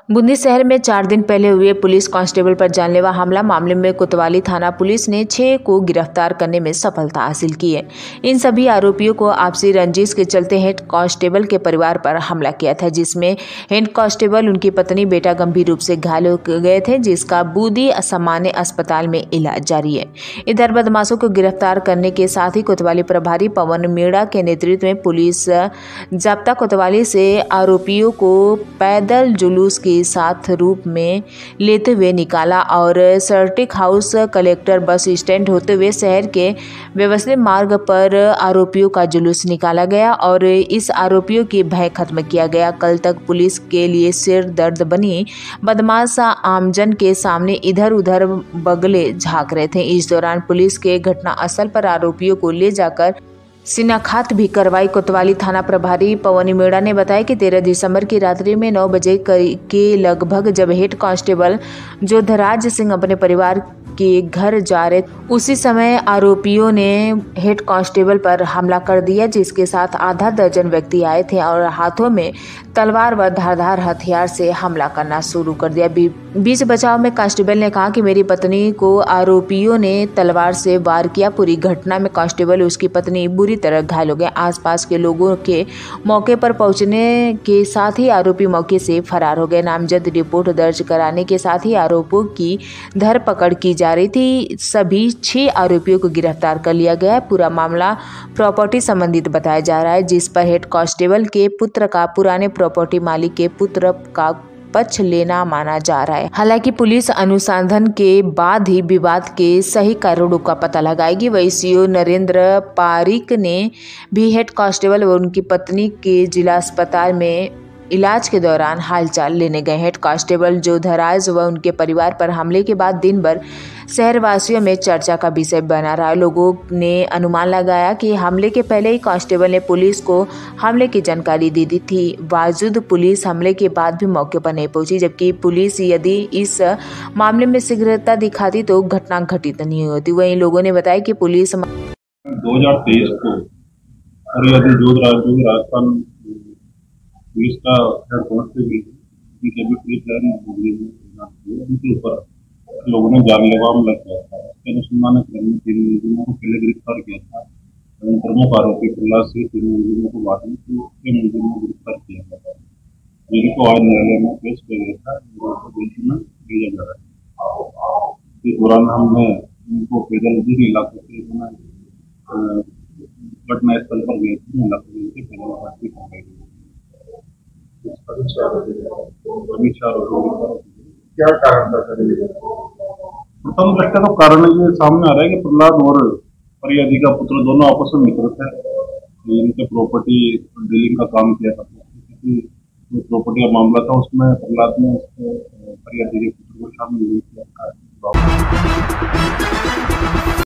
बूंदी शहर में 4 दिन पहले हुए पुलिस कांस्टेबल पर जानलेवा हमला मामले में कोतवाली थाना पुलिस ने 6 को गिरफ्तार करने में सफलता हासिल की है। इन सभी आरोपियों को आपसी रंजिश के चलते हेड कांस्टेबल के परिवार पर हमला किया था, जिसमें हेड कांस्टेबल, उनकी पत्नी, बेटा गंभीर रूप से घायल हो गए थे, जिसका बूंदी सामान्य अस्पताल में इलाज जारी है। इधर बदमाशों को गिरफ्तार करने के साथ ही कोतवाली प्रभारी पवन मीणा के नेतृत्व में पुलिस जाब्ता कोतवाली से आरोपियों को पैदल जुलूस के साथ रूप में लेते हुए निकाला और circuit house, collector bus stand होते हुए शहर के व्यवस्थित मार्ग पर आरोपियों का जुलूस निकाला गया और इस आरोपियों की भय खत्म किया गया। कल तक पुलिस के लिए सिर दर्द बनी बदमाश आमजन के सामने इधर उधर बगले झांक रहे थे। इस दौरान पुलिस के घटना स्थल पर आरोपियों को ले जाकर शिनाख्त भी करवाई। कोतवाली थाना प्रभारी पवन मीणा ने बताया कि 13 दिसंबर की रात्रि में 9 बजे के लगभग जब हेड कांस्टेबल जोधराज सिंह अपने परिवार के घर जा रहे, उसी समय आरोपियों ने हेड कांस्टेबल पर हमला कर दिया, जिसके साथ आधा दर्जन व्यक्ति आए थे और हाथों में तलवार व धारदार हथियार से हमला करना शुरू कर दिया। बीच बचाव में कांस्टेबल ने कहा कि मेरी पत्नी को आरोपियों ने तलवार से वार किया। पूरी घटना में कांस्टेबल, उसकी पत्नी बुरी तरह घायल हो गए। आसपास के लोगों के मौके पर पहुंचने के साथ ही आरोपी मौके से फरार हो गए। नामजद रिपोर्ट दर्ज कराने के साथ ही आरोपियों की धरपकड़ की जा रही थी। सभी 6 आरोपियों को गिरफ्तार कर लिया गया है। पूरा मामला प्रॉपर्टी संबंधित बताया जा रहा है, जिस पर हेड कांस्टेबल के पुत्र का पुराने प्रॉपर्टी मालिक के पुत्र का पक्ष लेना माना जा रहा है। हालांकि पुलिस अनुसंधान के बाद ही विवाद के सही कारणों का पता लगाएगी। वही सीओ नरेंद्र पारिक ने भी हेड कांस्टेबल व उनकी पत्नी के जिला अस्पताल में इलाज के दौरान हालचाल लेने गए। हेड कांस्टेबल जोधराज व उनके परिवार पर हमले के बाद दिन भर शहरवासियों में चर्चा का विषय बना रहा। लोगों ने अनुमान लगाया कि हमले के पहले ही कांस्टेबल ने पुलिस को हमले की जानकारी दे दी थी। बावजूद पुलिस हमले के बाद भी मौके पर नहीं पहुंची, जबकि पुलिस यदि इस मामले में शीघ्रता दिखाती तो घटना घटित नहीं होती। वहीं लोगों ने बताया कि पुलिस 2023 को राजस्थान पुलिस का हेड कांस्टेबल उनके ऊपर लोगों ने जानलेवा हमला किया था। इसके अनुसंधान क्रम में 3 मुलजिमों को पहले गिरफ्तार किया था। प्रमुख आरोपी प्रहलाद से 3 मुलजिमों को बाद में 6 मुलजिमों को गिरफ्तार किया गया था, जिनको आज न्यायालय में पेश किया गया था। जेल में भेजा जा रहा है। इस दौरान हमने उनको पैदल जिन इलाकों से घटना स्थल पर गए थे, इलाकों से पैदल भर्ती करवाई गई। क्या कारण था सर? प्रथम दृष्टया तो कारण ये सामने आ रहा है कि प्रहलाद और फरियादी का पुत्र दोनों आपस में मित्र थे। इनके प्रॉपर्टी डीलिंग का काम किया था। प्रॉपर्टी का मामला था, उसमें प्रहलाद ने फरियादी के पुत्र को शामिल किया।